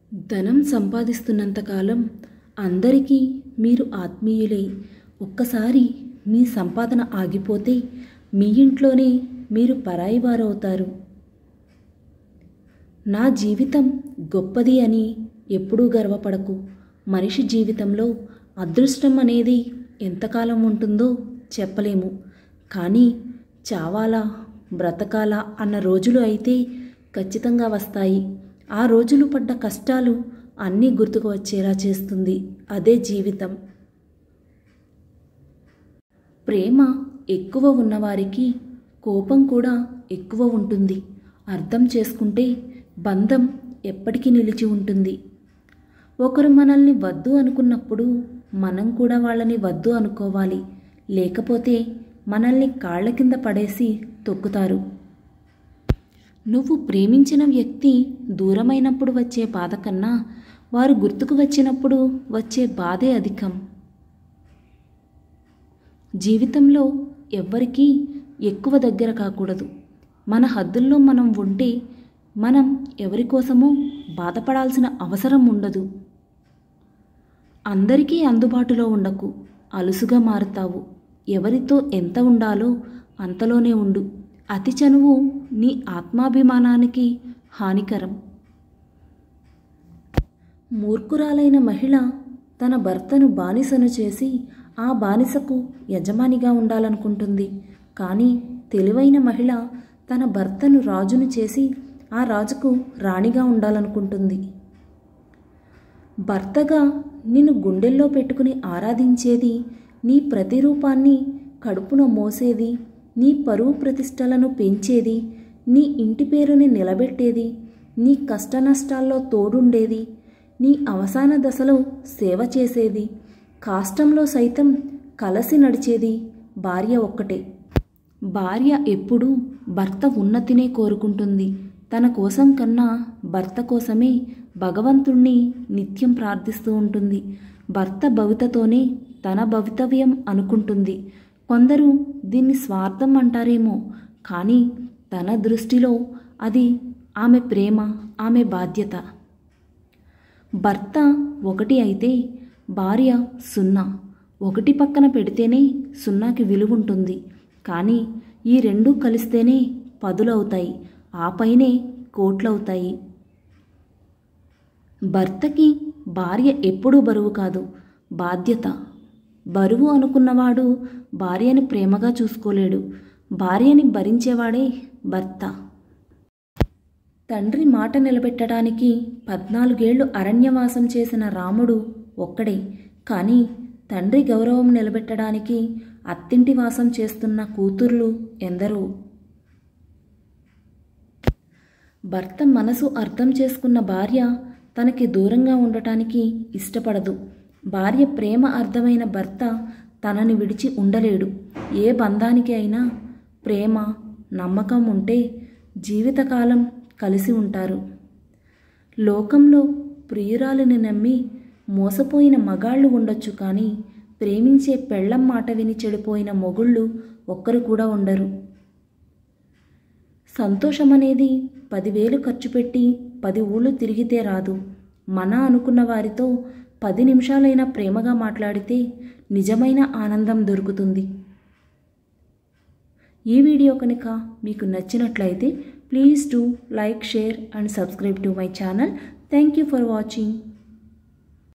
ధనం సంపాదిస్తున్నంత కాలం అందరికీ మీరు ఆత్మీయులే. ఒక్కసారి మీ సంపాదన ఆగిపోతే మీ ఇంట్లోనే మీరు పరాయి వారవుతారు. నా జీవితం గొప్పది అని ఎప్పుడూ గర్వపడకు. మనిషి జీవితంలో అదృష్టం అనేది ఎంతకాలం ఉంటుందో చెప్పలేము. కానీ చావాలా బ్రతకాలా అన్న రోజులు అయితే ఖచ్చితంగా వస్తాయి. ఆ రోజులు పడ్డ కష్టాలు అన్నీ గుర్తుకు వచ్చేలా చేస్తుంది. అదే జీవితం. ప్రేమ ఎక్కువ ఉన్నవారికి కోపం కూడా ఎక్కువ ఉంటుంది. అర్థం చేసుకుంటే బంధం ఎప్పటికీ నిలిచి ఉంటుంది. ఒకరు మనల్ని వద్దు అనుకున్నప్పుడు మనం కూడా వాళ్ళని వద్దు అనుకోవాలి. లేకపోతే మనల్ని కాళ్ళ కింద పడేసి తొక్కుతారు. నువ్వు ప్రేమించిన వ్యక్తి దూరమైనప్పుడు వచ్చే బాధ కన్నా వారు గుర్తుకు వచ్చినప్పుడు వచ్చే బాధే అధికం. జీవితంలో ఎవ్వరికీ ఎక్కువ దగ్గర కాకూడదు. మన హద్దుల్లో మనం ఉంటే మనం ఎవరికోసమో బాధపడాల్సిన అవసరం ఉండదు. అందరికీ అందుబాటులో ఉండకు. అలుసుగా మారుతావు. ఎవరితో ఎంత ఉండాలో అంతలోనే ఉండు. అతి చనువు నీ ఆత్మాభిమానానికి హానికరం. మూర్ఖురాలైన మహిళ తన భర్తను బానిసను చేసి ఆ బానిసకు యజమానిగా ఉండాలనుకుంటుంది. కానీ తెలివైన మహిళ తన భర్తను రాజును చేసి ఆ రాజుకు రాణిగా ఉండాలనుకుంటుంది. భర్తగా నిన్ను గుండెల్లో పెట్టుకుని ఆరాధించేది, నీ ప్రతిరూపాన్ని కడుపున మోసేది, నీ పరువు ప్రతిష్టలను పెంచేది, నీ ఇంటి పేరుని నిలబెట్టేది, నీ కష్టనష్టాల్లో తోడుండేది, నీ అవసాన దశలో సేవ చేసేది, కాష్టంలో సైతం కలసి నడిచేది భార్య ఒక్కటే. భార్య ఎప్పుడూ భర్త ఉన్నతినే కోరుకుంటుంది. తన కోసం కన్నా భర్త కోసమే భగవంతుణ్ణి నిత్యం ప్రార్థిస్తూ ఉంటుంది. భర్త భవితతోనే తన భవితవ్యం అనుకుంటుంది. కొందరు దీన్ని స్వార్థం అంటారేమో, కానీ తన దృష్టిలో అది ఆమె ప్రేమ, ఆమె బాధ్యత. భర్త 1 అయితే భార్య 0. 1 పక్కన పెడితేనే 0కి విలువ ఉంటుంది. కానీ ఈ 2 కలిస్తేనే 10 అవుతాయి. ఆ పైనే కోట్లవుతాయి. భర్తకి భార్య ఎప్పుడూ బరువు కాదు, బాధ్యత. బరువు అనుకున్నవాడు భార్యని ప్రేమగా చూసుకోలేడు. భార్యని భరించేవాడే భర్త. తండ్రి మాట నిలబెట్టడానికి 14 ఏళ్లు అరణ్యవాసం చేసిన రాముడు ఒక్కడే. కానీ తండ్రి గౌరవం నిలబెట్టడానికి అత్తింటి వాసం చేస్తున్న కూతుర్లు ఎందరో. భర్త మనసు అర్థం చేసుకున్న భార్య తనకి దూరంగా ఉండటానికి ఇష్టపడదు. భార్య ప్రేమ అర్థమైన భర్త తనని విడిచి ఉండలేడు. ఏ బంధానికి అయినా ప్రేమ, నమ్మకం ఉంటే జీవితకాలం కలిసి ఉంటారు. లోకంలో ప్రియురాలిని నమ్మి మోసపోయిన మగాళ్ళు ఉండొచ్చు, కానీ ప్రేమించే పెళ్ళం మాట విని చెడిపోయిన మొగుళ్ళు ఒక్కరు కూడా ఉండరు. సంతోషమనేది 10,000 ఖర్చు పెట్టి 10 ఊళ్ళు తిరిగితే రాదు. మన అనుకున్న వారితో 10 నిమిషాలైనా ప్రేమగా మాట్లాడితే నిజమైన ఆనందం దొరుకుతుంది. ఈ వీడియో కనుక మీకు నచ్చినట్లయితే please do like, share and subscribe to my channel. Thank you for watching.